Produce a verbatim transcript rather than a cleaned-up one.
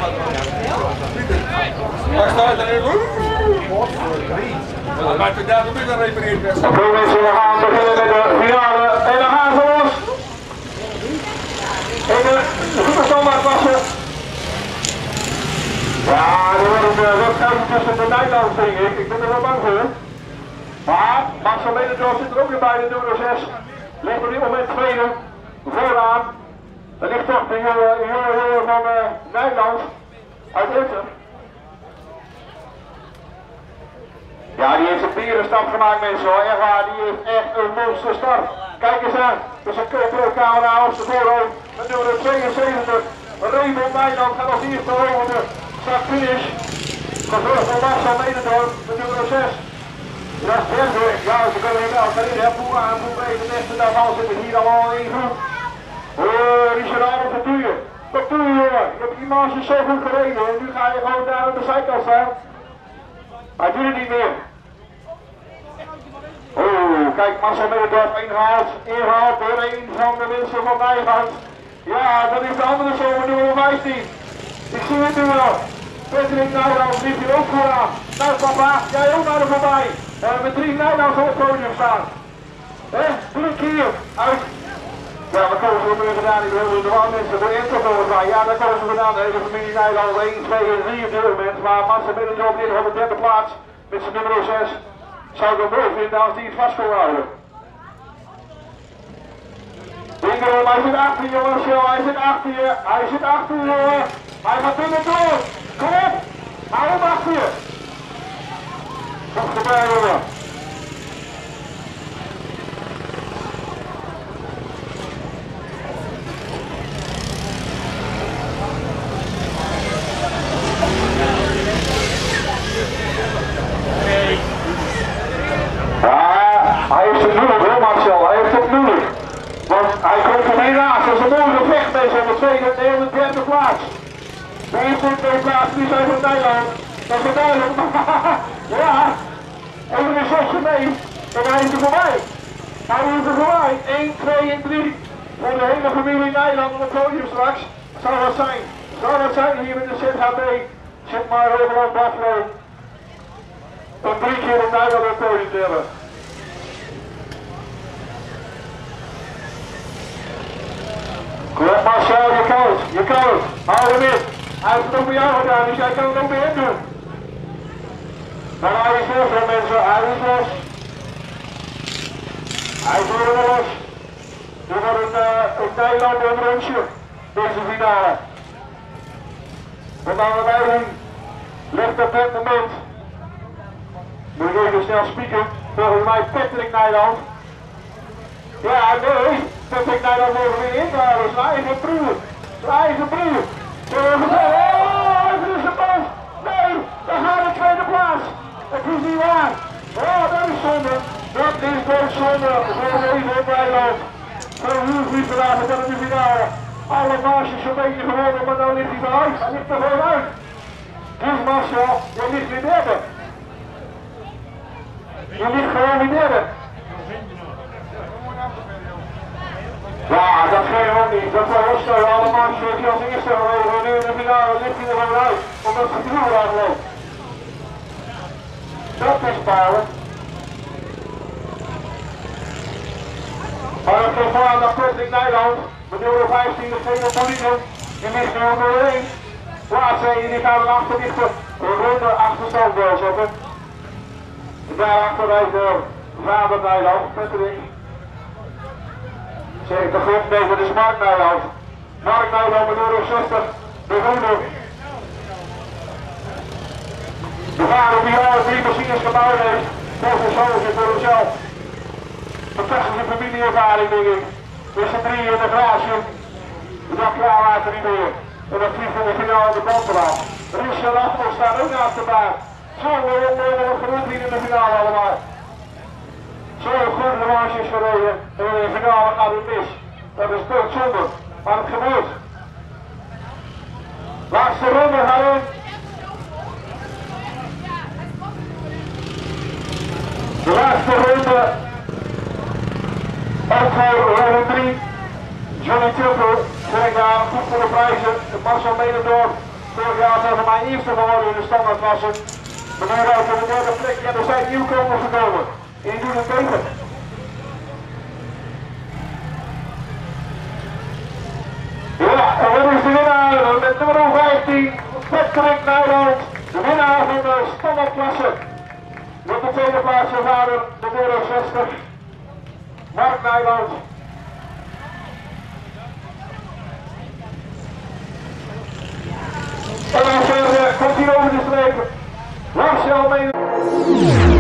Waar staat er? Maar toen daar moet dan repareerd werden. Oké mensen, we gaan beginnen met de finale en dan gaan ze los. In de superstandaardklasse. Ja, er wordt een wedstrijd tussen de Nederlanders denk ik. Ik ben er wel bang voor. Maar Max van Medendorf zit er ook weer bij, de nummer zes. Ligt op dit moment tweede vooraan. Er ligt toch de jongen van uh, Nederland uit Enten. Ja, die heeft een bierenstap gemaakt mensen hoor, echt waar, die heeft echt een monsterstart. Kijk eens aan, dat is een GoPro-camera op de voorhoofd met nummer tweeënzeventig. Raymond Nijland gaat als eerste over de startfinish. Gevolgd van Max van Medendorf met nummer zes. Dat is Bergweg, ja ze kunnen hier wel erin, hè, Poel aan, Poel B, de beste daarvan zitten hier allemaal in groep. Oh, Richard Adel, wat doe je? Wat doe je jongen? Je hebt die marges zo goed gereden en nu ga je gewoon daar aan de zijkant staan. Hij doet het niet meer. Oh, kijk, Marcel Medendorf ingehaald, ingehaald door een van de mensen van Nijland. Ja, dat is de andere zomer nummer vijftien. Ik zie het nu wel. Patrick Nijland liep hier ook vooraan. Nou papa, jij ook naar er voorbij. We hebben met drie Nijlands op het podium staan. Hé, druk hier, uit. Ja, we komen ze weer gedaan, die wilden er wel mensen voor in volgens mij. Ja, daar komen ze gedaan, de hele familie Nijland, één, twee en drie op dit moment. Maar Marcel Medendorf ligt op de derde plaats met zijn nummer zes. Zou ik wel mooi vinden als die het vast kon houden. Dingerom, hij zit achter je jongens, joh. Hij zit achter je, hij zit achter je jongen. Hij gaat binnen door. Kom op, hou hem achter je. Kom erbij jongen. Hij heeft het moeilijk hoor Marcel, hij heeft het moeilijk. Want hij komt er mee naast, dat is een mooie gevecht mensen op de tweede en de derde plaats. De eerste en tweede plaats, die zijn van Nederland. Dat is duidelijk, ja, even een shotje mee en hij is er voorbij. Hij is er voorbij, één, twee en drie. Voor de hele familie Nederland op het podium straks. Zou dat zijn, zou dat zijn hier met de Z H B. Zet maar overal Buffalo. Een drie keer om Nederland op het podium te hebben. Kom op Marcel, je kan het, je kan het. Hou hem in. Hij heeft het ook bij jou gedaan, dus jij kan het ook bij hem doen. Maar hij is los van mensen, hij is los. Hij is weer los. Dit wordt een, uh, een Nederland en rondje, deze finale. Wat gaan we bij doen? Ligt op dit moment. Moet ik even snel spieken. Volgens mij Patrick Nijland. Ja, nee. Patrick Nijland mogen weer in, maar dat is zijn eigen broer. Zijn eigen broer. Oh, even is de bal. Nee, dan gaat de tweede plaats. Het is niet waar. Oh, dat is zonde. Dat is toch zonde. Voor even op Nijland. Voor Hoeflief vandaag met de finale. Alle marges zo'n beetje gewonnen, maar dan ligt hij eruit. Hij ligt er gewoon uit. Dus Marcel, je ligt weer derde. Je ligt gewoon weer derde. Ja, dat ga je ook niet. Dat zal opstellen. Alle marges die als eerste geweest nu in de finale ligt hij er gewoon uit. Omdat het gevoel eruit loopt. Dat is palen. Maar dat komt vooraan naar Patrick Nijland. Met nummer vijftien, de tweede politie. Die ligt nu op nummer één. Plaats één, die gaan er achter dichter. Een ronde achterstand doorzetten. Daarachter rijdt de vader Nijland, Patrick. Zeg ik de grond mee, dat is Mark Nijland. Mark Nijland met nummer zestig, de groene. De vader die al drie machines gebouwd heeft. Voor zijn zoon en voor hemzelf. Fantastische familieervaring denk ik. Met z'n drieën in de garage. De dag klaar later niet meer. En dat vliegt voor de finale de band eraf. Richard Adel staat ook naast de baan. Zo onmogelijk genoeg hier in de finale allemaal. Zo goed de marge is gereden. En in de finale gaat het mis. Dat is doodzonde. Maar het gebeurt. Laatste ronde gaan we. De laatste ronde. Ook voor ronde drie. Johnny Tilper, zeg ik daar, goed voor de prijzen. Marcel Medendorf, Vorig jaar zijn voor mij eerste geworden in de standaardklasse. Maar nu rijdt op de derde plek. Ja, er zijn nieuwkomers gekomen. En die doen het beter. Ja, en wat is de winnaar? Met nummer vijftien, Patrick Nijland. De winnaar van de standaardklasse. Met de tweede plaats zijn vader, de nummer zestig, Mark Nijland. En dan komt hij over de streep. Marcel mee.